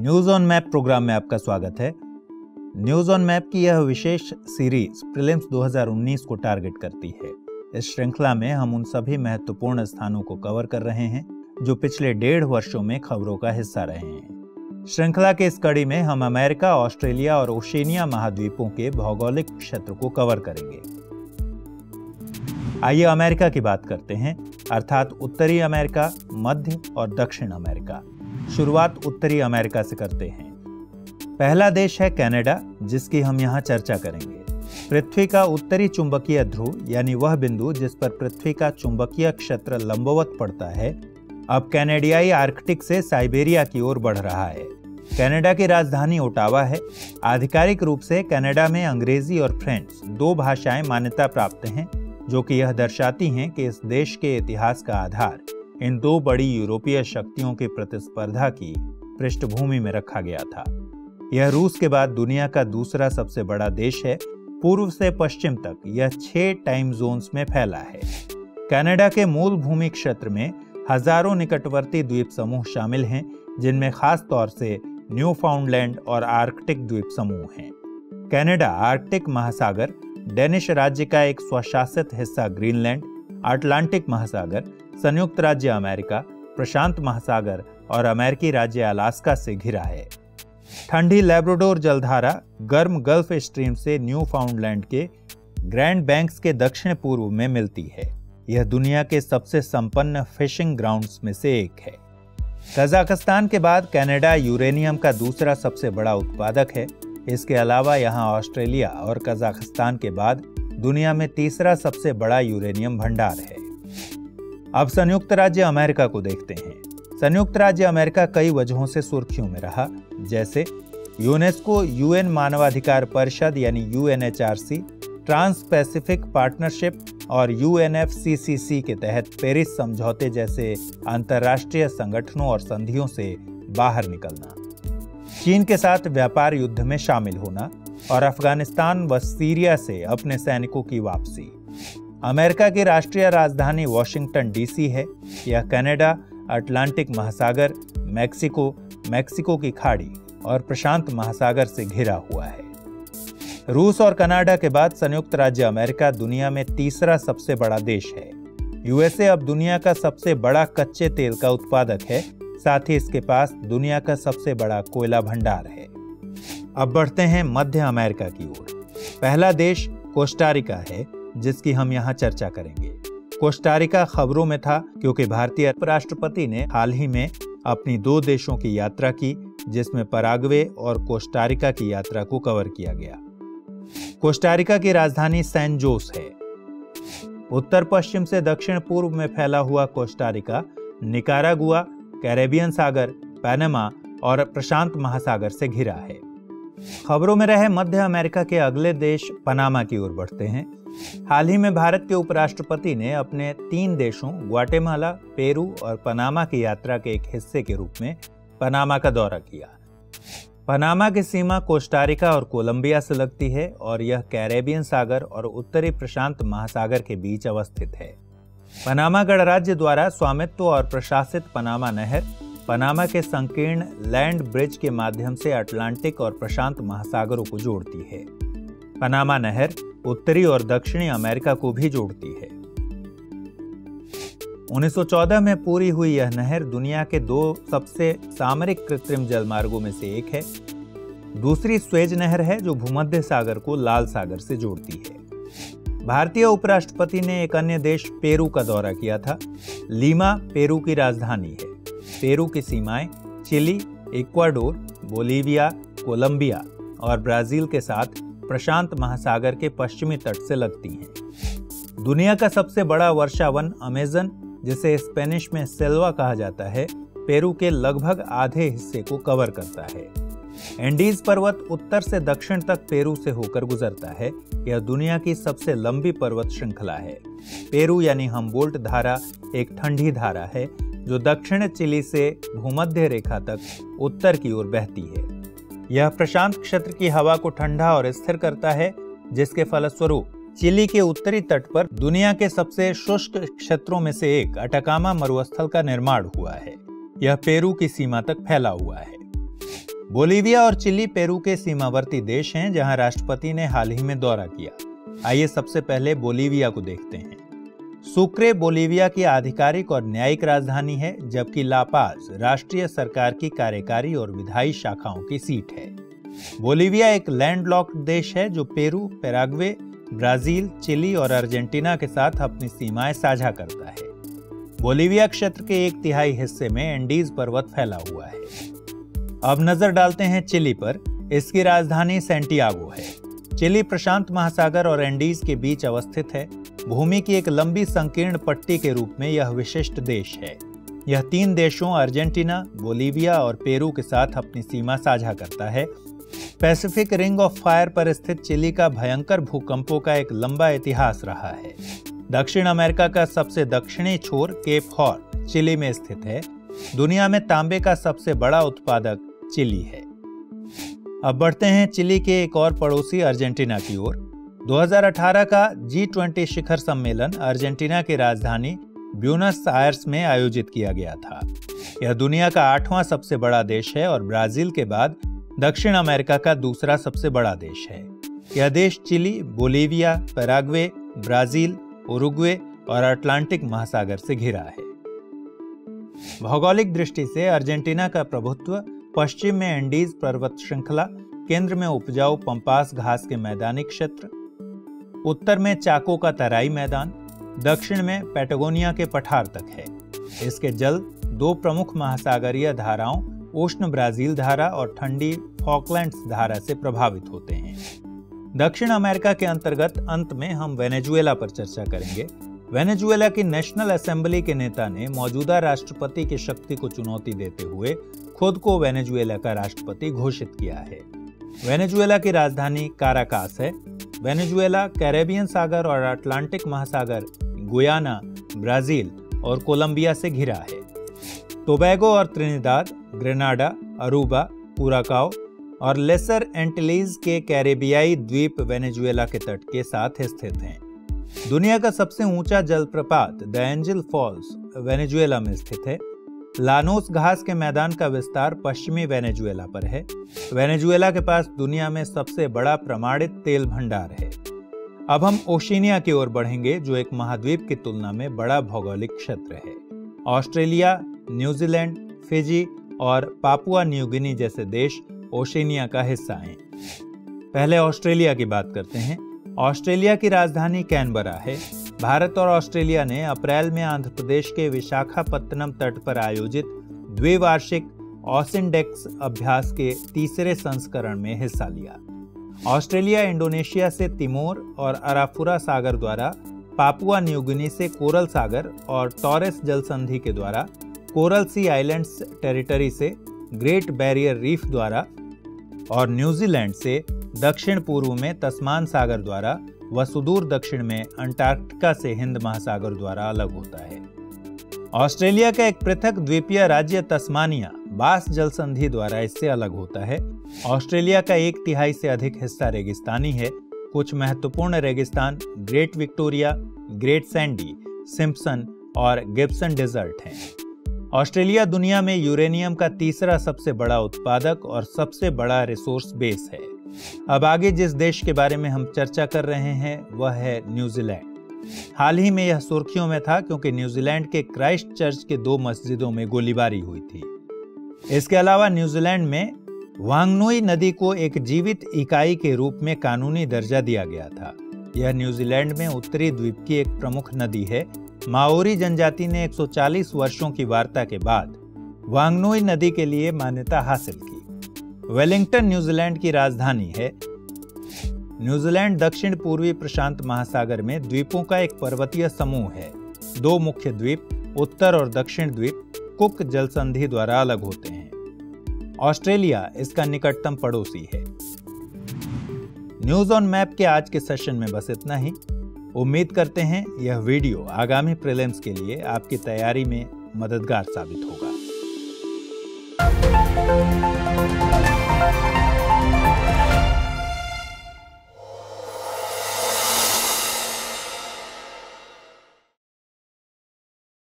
News on map programme में आपका स्वागत है। न्यूज ऑन मैप की यह विशेष सीरीज प्रीलिम्स 2019 को टारगेट करती है। इस श्रृंखला में हम उन सभी महत्वपूर्ण स्थानों को कवर कर रहे हैं जो पिछले 1.5 वर्षों में खबरों का हिस्सा रहे हैं। श्रृंखला के इस कड़ी में हम अमेरिका, ऑस्ट्रेलिया और ओशिनिया महाद्वीपों के भौगोलिक क्षेत्र को कवर करेंगे। आइए अमेरिका की बात करते हैं, अर्थात उत्तरी अमेरिका, मध्य और दक्षिण अमेरिका। शुरुआत उत्तरी अमेरिका से करते हैं। पहला देश है कनाडा, जिसकी हम यहाँ चर्चा करेंगे। पृथ्वी का उत्तरी चुंबकीय ध्रुव, यानी वह बिंदु जिस पर पृथ्वी का चुंबकीय क्षेत्र लंबवत पड़ता है, अब कैनेडियाई आर्कटिक से साइबेरिया की ओर बढ़ रहा है। कनाडा की राजधानी ओटावा है। आधिकारिक रूप से कनाडा में अंग्रेजी और फ्रेंच 2 भाषाएं मान्यता प्राप्त हैं, जो कि यह दर्शाती हैं कि इस देश के इतिहास का आधार इन 2 बड़ी यूरोपीय शक्तियों की प्रतिस्पर्धा की पृष्ठभूमि में रखा गया था। यह रूस के बाद दुनिया का दूसरा सबसे बड़ा देश है। पूर्व से पश्चिम तक यह 6 टाइम जोन्स में फैला है। कनाडा के मूल भूमि क्षेत्र में हजारों निकटवर्ती द्वीप समूह शामिल हैं, जिनमें खास तौर से न्यूफाउंडलैंड और आर्कटिक द्वीप समूह हैं। कनाडा आर्कटिक महासागर, डेनिश राज्य का एक स्वशासित हिस्सा ग्रीनलैंड, अटलांटिक महासागर, संयुक्त राज्य अमेरिका, प्रशांत महासागर और अमेरिकी राज्य अलास्का से घिरा है। ठंडी लैब्राडोर जलधारा गर्म गल्फ स्ट्रीम से न्यूफाउंडलैंड के ग्रैंड बैंक्स के दक्षिण पूर्व में मिलती है। यह दुनिया के सबसे संपन्न फिशिंग ग्राउंड्स में से एक है। कजाकिस्तान के बाद कनाडा यूरेनियम का दूसरा सबसे बड़ा उत्पादक है। इसके अलावा यहाँ ऑस्ट्रेलिया और कजाकिस्तान के बाद दुनिया में तीसरा सबसे बड़ा यूरेनियम भंडार है। अब संयुक्त राज्य अमेरिका को देखते हैं। संयुक्त राज्य अमेरिका कई वजहों से सुर्खियों में रहा, जैसे यूनेस्को, यूएन मानवाधिकार परिषद यानी यूएनएचआरसी, ट्रांस पैसिफिक पार्टनरशिप और यूएनएफसीसीसी के तहत पेरिस समझौते जैसे अंतर्राष्ट्रीय संगठनों और संधियों से बाहर निकलना, चीन के साथ व्यापार युद्ध में शामिल होना और अफगानिस्तान व सीरिया से अपने सैनिकों की वापसी। अमेरिका की राष्ट्रीय राजधानी वॉशिंगटन डीसी है। यह कनाडा, अटलांटिक महासागर, मैक्सिको की खाड़ी और प्रशांत महासागर से घिरा हुआ है। रूस और कनाडा के बाद संयुक्त राज्य अमेरिका दुनिया में तीसरा सबसे बड़ा देश है। यूएसए अब दुनिया का सबसे बड़ा कच्चे तेल का उत्पादक है। साथ ही इसके पास दुनिया का सबसे बड़ा कोयला भंडार है। अब बढ़ते हैं मध्य अमेरिका की ओर। पहला देश कोस्टारिका है, जिसकी हम यहाँ चर्चा करेंगे। कोस्टारिका खबरों में था क्योंकि भारतीय राष्ट्रपति ने हाल ही में अपनी 2 देशों की यात्रा की, जिसमें पराग्वे और कोस्टारिका की यात्रा को कवर किया गया। कोस्टारिका की राजधानी सैन जोस है। उत्तर पश्चिम से दक्षिण पूर्व में फैला हुआ कोस्टारिका निकारागुआ, कैरेबियन सागर, पनामा और प्रशांत महासागर से घिरा है। खबरों में रहे मध्य अमेरिका के अगले देश पनामा की ओर बढ़ते हैं। हाल ही में भारत के उपराष्ट्रपति ने अपने 3 देशों ग्वाटेमाला, पेरू और पनामा की यात्रा के एक हिस्से के रूप में पनामा का दौरा किया। पनामा की सीमा कोस्टारिका और कोलंबिया से लगती है और यह कैरेबियन सागर और उत्तरी प्रशांत महासागर के बीच अवस्थित है। पनामा गणराज्य द्वारा स्वामित्व और प्रशासित पनामा नहर पनामा के संकीर्ण लैंड ब्रिज के माध्यम से अटलांटिक और प्रशांत महासागरों को जोड़ती है। पनामा नहर उत्तरी और दक्षिणी अमेरिका को भी जोड़ती है। 1914 में पूरी हुई यह नहर दुनिया के 2 सबसे सामरिक कृत्रिम जलमार्गों में से एक है। दूसरी स्वेज नहर है, जो भूमध्य सागर को लाल सागर से जोड़ती है। भारतीय उपराष्ट्रपति ने एक अन्य देश पेरू का दौरा किया था। लीमा पेरू की राजधानी है। पेरू की सीमाएं चिली, इक्वाडोर, बोलीविया, कोलंबिया और ब्राजील के साथ प्रशांत महासागर के पश्चिमी तट से लगती हैं। दुनिया का सबसे बड़ा वर्षा वन अमेज़न, जिसे स्पेनिश में सेल्वा कहा जाता है, पेरू के लगभग आधे हिस्से को कवर करता है। एंडीज पर्वत उत्तर से दक्षिण तक पेरू से होकर गुजरता है। यह दुनिया की सबसे लंबी पर्वत श्रृंखला है। पेरू यानी हम्बोल्ट धारा एक ठंडी धारा है, जो दक्षिण चिली से भूमध्य रेखा तक उत्तर की ओर बहती है। यह प्रशांत क्षेत्र की हवा को ठंडा और स्थिर करता है, जिसके फलस्वरूप चिली के उत्तरी तट पर दुनिया के सबसे शुष्क क्षेत्रों में से एक अटाकामा मरुस्थल का निर्माण हुआ है। यह पेरू की सीमा तक फैला हुआ है। बोलीविया और चिली पेरू के सीमावर्ती देश हैं जहां राष्ट्रपति ने हाल ही में दौरा किया। आइए सबसे पहले बोलीविया को देखते हैं। सुक्रे बोलीविया की आधिकारिक और न्यायिक राजधानी है, जबकि ला पाज राष्ट्रीय सरकार की कार्यकारी और विधायी शाखाओं की सीट है। बोलीविया एक लैंडलॉक्ड देश है जो पेरू, पैराग्वे, ब्राजील, चिली और अर्जेंटीना के साथ अपनी सीमाएं साझा करता है। बोलीविया क्षेत्र के 1/3 हिस्से में एंडीज पर्वत फैला हुआ है। अब नजर डालते हैं चिली पर। इसकी राजधानी सैंटियागो है। चिली प्रशांत महासागर और एंडीज के बीच अवस्थित है। भूमि की एक लंबी संकीर्ण पट्टी के रूप में यह विशिष्ट देश है। यह 3 देशों अर्जेंटीना, बोलीविया और पेरू के साथ अपनी सीमा साझा करता है। पैसिफिक रिंग ऑफ फायर पर स्थित चिली का भयंकर भूकंपों का एक लंबा इतिहास रहा है। दक्षिण अमेरिका का सबसे दक्षिणी छोर केप हॉर्न चिली में स्थित है। दुनिया में तांबे का सबसे बड़ा उत्पादक चिली है। अब बढ़ते हैं चिली के एक और पड़ोसी अर्जेंटीना की ओर। 2018 का G20 शिखर सम्मेलन अर्जेंटीना की राजधानी ब्यूनस आयर्स में आयोजित किया गया था। यह दुनिया का 8वां सबसे बड़ा देश है और ब्राजील के बाद दक्षिण अमेरिका का दूसरा सबसे बड़ा देश है। यह देश Chile, Bolivia, Paraguay, Brazil, Uruguay और अटलांटिक महासागर से घिरा है। भौगोलिक दृष्टि से अर्जेंटीना का प्रभुत्व पश्चिम में एंडीज पर्वत श्रृंखला, केंद्र में उपजाऊ पंपास घास के मैदानी क्षेत्र, उत्तर में चाको का तराई मैदान, दक्षिण में पैटागोनिया के पठार तक है। इसके जल 2 प्रमुख महासागरीय धाराओं उष्ण ब्राजील धारा और ठंडी फॉकलैंड्स धारा से प्रभावित होते हैं। दक्षिण अमेरिका के अंतर्गत अंत में हम वेनेजुएला पर चर्चा करेंगे। वेनेजुएला की नेशनल असेंबली के नेता ने मौजूदा राष्ट्रपति की शक्ति को चुनौती देते हुए खुद को वेनेजुएला का राष्ट्रपति घोषित किया है। वेनेजुएला की राजधानी काराकास है। वेनेजुएला कैरेबियन सागर और अटलांटिक महासागर, गुयाना, ब्राजील और कोलंबिया से घिरा है। टोबैगो और त्रिनिदाद, ग्रेनाडा, अरूबा, कुराकाओ और लेसर एंटिलीज के कैरेबियाई द्वीप वेनेजुएला के तट के साथ स्थित हैं। दुनिया का सबसे ऊंचा जलप्रपात द एंजल फॉल्स वेनेजुएला में स्थित है। लानोस घास के मैदान का विस्तार पश्चिमी वेनेजुएला पर है। वेनेजुएला के पास दुनिया में सबसे बड़ा प्रमाणित तेल भंडार है। अब हम ओशिनिया की ओर बढ़ेंगे, जो एक महाद्वीप की तुलना में बड़ा भौगोलिक क्षेत्र है। ऑस्ट्रेलिया, न्यूजीलैंड, फिजी और पापुआ न्यू गिनी जैसे देश ओशिनिया का हिस्सा हैं। पहले ऑस्ट्रेलिया की बात करते हैं। ऑस्ट्रेलिया की राजधानी कैनबरा है। भारत और ऑस्ट्रेलिया ने अप्रैल में आंध्र प्रदेश के विशाखापत्तनम तट पर आयोजित द्विवार्षिक ऑसिनडेक्स अभ्यास के 3रे संस्करण में हिस्सा लिया। ऑस्ट्रेलिया इंडोनेशिया से तिमोर और अराफुरा सागर द्वारा, पापुआ न्यू गिनी से कोरल सागर और टॉरेस जल संधि के द्वारा, कोरल सी आइलैंड्स टेरिटरी से ग्रेट बैरियर रीफ द्वारा और न्यूजीलैंड से दक्षिण पूर्व में तस्मान सागर द्वारा व सुदूर दक्षिण में अंटार्कटिका से हिंद महासागर द्वारा अलग होता है। ऑस्ट्रेलिया का एक पृथक द्वीपीय राज्य तस्मानिया बास जल संधि द्वारा इससे अलग होता है। ऑस्ट्रेलिया का 1/3 से अधिक हिस्सा रेगिस्तानी है। कुछ महत्वपूर्ण रेगिस्तान Great Victoria, Great Sandy, Simpson और गिब्सन डेजर्ट हैं। ऑस्ट्रेलिया दुनिया में यूरेनियम का 3रा सबसे बड़ा उत्पादक और सबसे बड़ा रिसोर्स बेस है। अब आगे जिस देश के बारे में हम चर्चा कर रहे हैं वह है न्यूजीलैंड। हाल ही में यह सुर्खियों में था क्योंकि न्यूजीलैंड के क्राइस्ट चर्च के 2 मस्जिदों में गोलीबारी हुई थी। इसके अलावा न्यूजीलैंड में वांगनुई नदी को एक जीवित इकाई के रूप में कानूनी दर्जा दिया गया था। यह न्यूजीलैंड में उत्तरी द्वीप की एक प्रमुख नदी है। माओरी जनजाति ने 140 वर्षों की वार्ता के बाद वांगनुई नदी के लिए मान्यता हासिल की। वेलिंगटन न्यूजीलैंड की राजधानी है। न्यूजीलैंड दक्षिण पूर्वी प्रशांत महासागर में द्वीपों का एक पर्वतीय समूह है। 2 मुख्य द्वीप, उत्तर और दक्षिण द्वीप, कुक जलसंधि द्वारा अलग होते हैं। ऑस्ट्रेलिया इसका निकटतम पड़ोसी है। न्यूज ऑन मैप के आज के सेशन में बस इतना ही। उम्मीद करते हैं यह वीडियो आगामी प्रीलिम्स के लिए आपकी तैयारी में मददगार साबित होगा।